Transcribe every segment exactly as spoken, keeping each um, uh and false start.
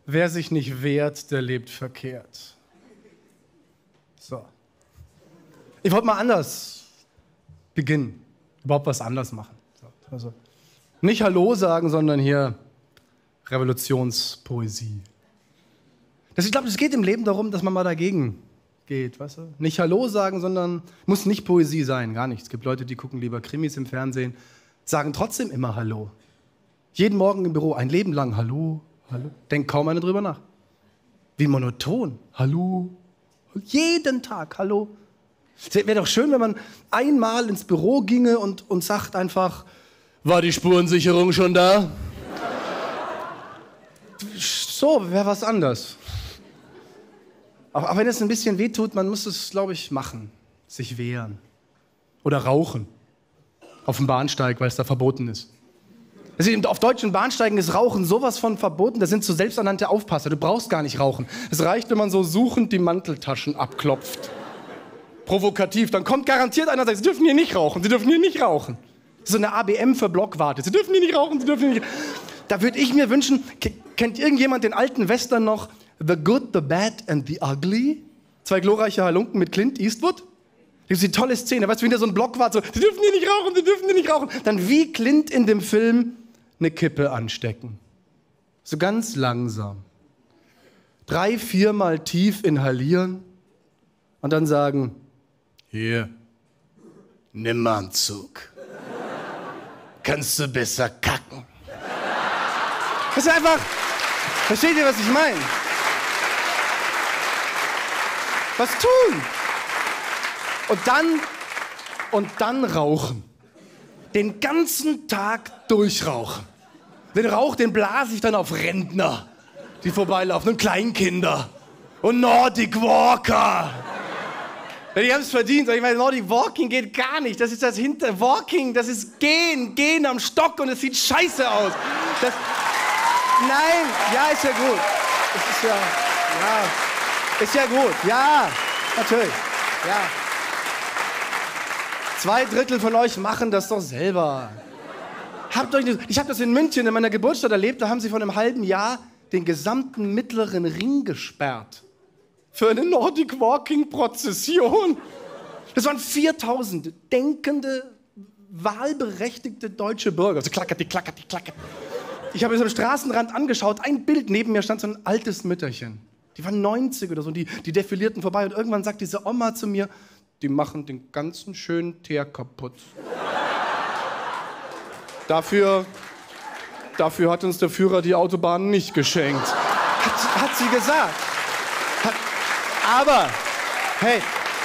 wer sich nicht wehrt, der lebt verkehrt. So. Ich wollte mal anders beginnen. Überhaupt was anders machen. Also nicht Hallo sagen, sondern hier Revolutionspoesie. Das, ich glaube, es geht im Leben darum, dass man mal dagegen geht. Weißt du? Nicht Hallo sagen, sondern muss nicht Poesie sein, gar nichts. Es gibt Leute, die gucken lieber Krimis im Fernsehen, sagen trotzdem immer Hallo. Jeden Morgen im Büro, ein Leben lang Hallo, Hallo. Denkt kaum einer drüber nach. Wie monoton. Hallo. Jeden Tag Hallo. Es wäre doch schön, wenn man einmal ins Büro ginge und, und sagt einfach, war die Spurensicherung schon da? So, wäre was anders. Auch, auch wenn es ein bisschen wehtut, man muss es, glaube ich, machen. Sich wehren. Oder rauchen. Auf dem Bahnsteig, weil es da verboten ist. Also auf deutschen Bahnsteigen ist Rauchen sowas von verboten, das sind so selbsternannte Aufpasser. Du brauchst gar nicht rauchen. Es reicht, wenn man so suchend die Manteltaschen abklopft. Provokativ. Dann kommt garantiert einer und sagt, Sie dürfen hier nicht rauchen, Sie dürfen hier nicht rauchen. Das ist so eine A B M für Blockwarte. Sie dürfen hier nicht rauchen, Sie dürfen hier nicht. Da würde ich mir wünschen, kennt irgendjemand den alten Western noch? The Good, the Bad and the Ugly? Zwei glorreiche Halunken mit Clint Eastwood? Das ist eine tolle Szene. Weißt du, wie der so ein Blockwart so, Sie dürfen hier nicht rauchen, Sie dürfen hier nicht rauchen. Dann wie Clint in dem Film eine Kippe anstecken. So ganz langsam. Drei, viermal tief inhalieren und dann sagen, hier, nimm mal einen Zug. Kannst du besser kacken. Das ist einfach, versteht ihr, was ich meine? Was tun? Und dann, und dann rauchen. Den ganzen Tag durchrauchen. Den Rauch, den blase ich dann auf Rentner, die vorbeilaufen, und Kleinkinder. Und Nordic Walker. Ja, die haben es verdient. Ich meine, Nordic Walking geht gar nicht. Das ist das Hinter... Walking, das ist Gehen. Gehen am Stock und es sieht scheiße aus. Das, nein, ja, ist ja gut. Das ist ja... Ja, ist ja gut. Ja, natürlich. Ja. Zwei Drittel von euch machen das doch selber. Habt euch nicht, ich habe das in München in meiner Geburtsstadt erlebt, da haben sie vor einem halben Jahr den gesamten mittleren Ring gesperrt. Für eine Nordic Walking Prozession. Das waren viertausend denkende, wahlberechtigte deutsche Bürger. So klackert die, klackert die, klackert. Ich habe es am Straßenrand angeschaut, ein Bild neben mir stand so ein altes Mütterchen. Die waren neunzig oder so, die, die defilierten vorbei und irgendwann sagt diese Oma zu mir, die machen den ganzen schönen Teer kaputt. Dafür, dafür hat uns der Führer die Autobahn nicht geschenkt. Hat, hat sie gesagt. Hat, aber, hey,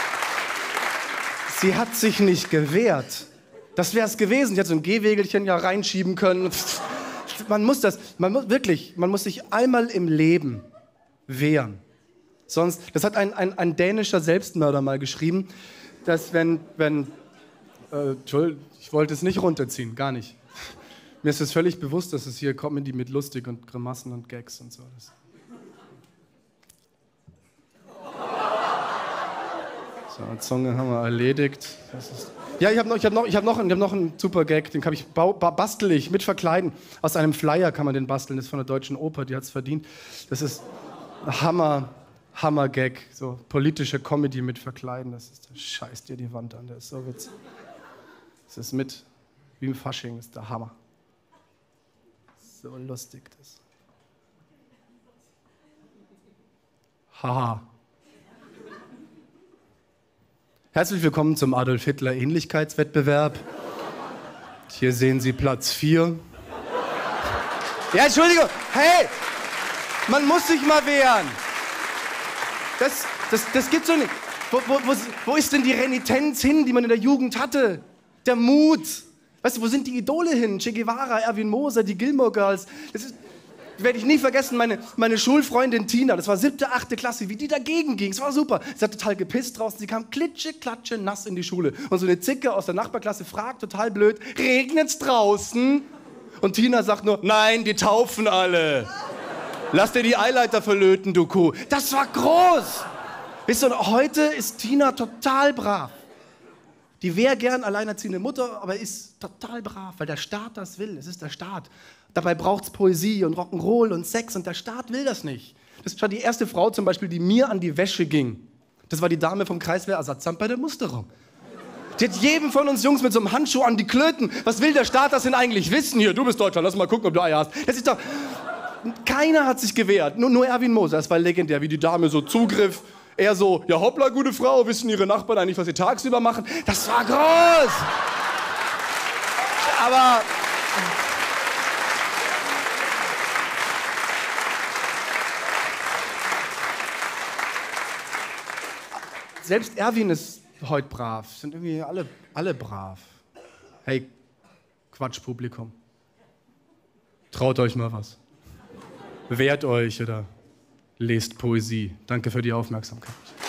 sie hat sich nicht gewehrt. Das wäre es gewesen. Sie hat so ein Gehwegelchen ja reinschieben können. Man muss das, man muss wirklich, man muss sich einmal im Leben wehren. Sonst, das hat ein, ein, ein dänischer Selbstmörder mal geschrieben, dass wenn, wenn, äh, Entschuldigung, ich wollte es nicht runterziehen, gar nicht. Mir ist es völlig bewusst, dass es hier Comedy mit lustig und Grimassen und Gags und so ist. So, Zunge haben wir erledigt. Das ist ja, ich habe noch, ich hab noch, ich hab noch, ich hab noch einen super Gag, den kann ich, bau, bastel ich mit Verkleiden. Aus einem Flyer kann man den basteln, das ist von der Deutschen Oper, die hat es verdient. Das ist Hammer. Hammer-Gag, so politische Comedy mit Verkleiden, das ist, da scheißt dir die Wand an, der ist so witzig. Das ist mit, wie im Fasching, ist der Hammer. So lustig, das. Haha. Herzlich willkommen zum Adolf Hitler Ähnlichkeitswettbewerb. Hier sehen Sie Platz vier. Ja, Entschuldigung, hey, man muss sich mal wehren. Das, das, das gibt's doch nicht. Wo, wo, wo, wo ist denn die Renitenz hin, die man in der Jugend hatte? Der Mut. Weißt du, wo sind die Idole hin? Che Guevara, Erwin Moser, die Gilmore Girls. Das ist, werde ich nie vergessen, meine, meine Schulfreundin Tina, das war siebte, achte Klasse, wie die dagegen ging. Es war super. Sie hat total gepisst draußen. Sie kam klitsche, klatsche, nass in die Schule. Und so eine Zicke aus der Nachbarklasse fragt, total blöd, regnet's draußen? Und Tina sagt nur, nein, die taufen alle. Lass dir die Eileiter verlöten, du Kuh. Das war groß. Weißt du, heute ist Tina total brav. Die wäre gern alleinerziehende Mutter, aber ist total brav, weil der Staat das will. Es ist der Staat. Dabei braucht es Poesie und Rock'n'Roll und Sex und der Staat will das nicht. Das war die erste Frau zum Beispiel, die mir an die Wäsche ging. Das war die Dame vom Kreiswehrersatzamt bei der Musterung. Die hat jedem von uns Jungs mit so einem Handschuh an die Klöten. Was will der Staat das denn eigentlich wissen? Hier, du bist Deutscher, lass mal gucken, ob du Eier hast. Das ist doch... Keiner hat sich gewehrt, nur, nur Erwin Moser. Das war legendär, wie die Dame so zugriff. Er so, ja hoppla, gute Frau, wissen Ihre Nachbarn eigentlich, was Sie tagsüber machen? Das war groß! Aber... Selbst Erwin ist heute brav. Sind irgendwie alle, alle brav. Hey, Quatschpublikum. Traut euch mal was. Wehrt euch oder lest Poesie. Danke für die Aufmerksamkeit.